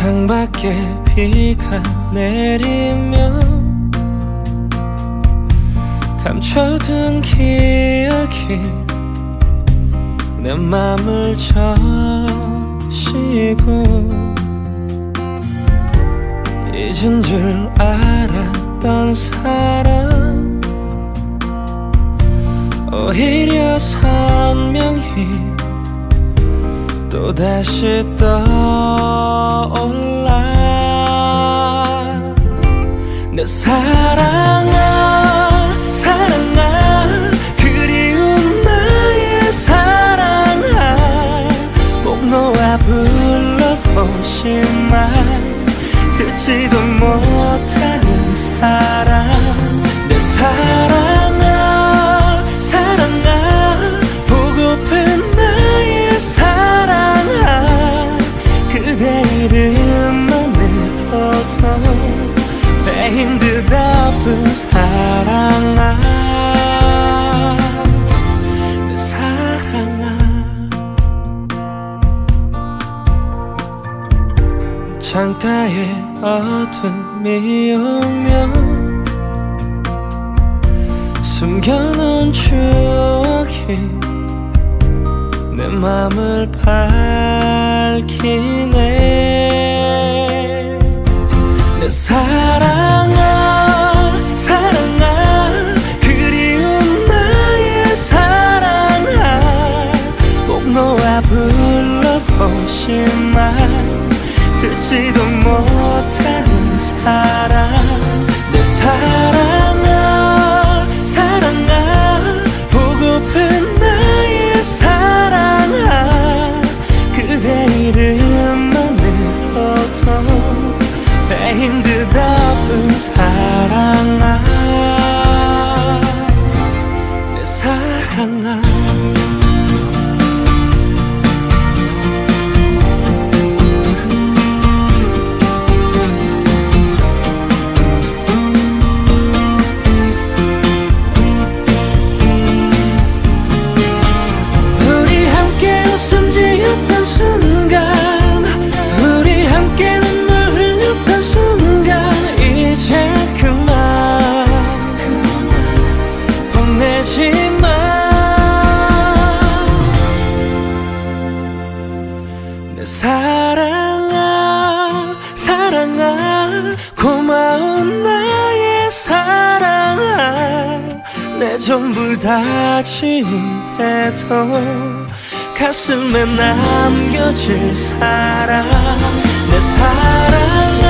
창밖에 비가 내리면 감춰둔 기억이 내 맘을 적시고 잊은 줄 알았던 사람 오히려 선명히 또다시 떠올라. 내 사랑아 사랑아 그리운 나의 사랑아 꼭 너와 불러보지만 듣지도 못하는 사랑. 내 사랑아 사랑아 보고픈 나의 사랑아 그대 이름만 외워도 배인 듯 아픈 사랑아. 내 사랑아 창가에 어둠이 오면 숨겨놓은 추억이 내 맘을 밝히네. 내 사랑아 사랑아 그리운 나의 사랑아 꼭 너와 불러보지만 듣지도 못하는 사랑. 내 사랑아 사랑아 보고픈 나의 사랑아 그대 이름만 외워도 배인 듯 아픈 사랑아. 내 사랑아 사랑아 사랑아 고마운 나의 사랑아 내 전부 다치는데도 가슴에 남겨질 사랑. 내 사랑아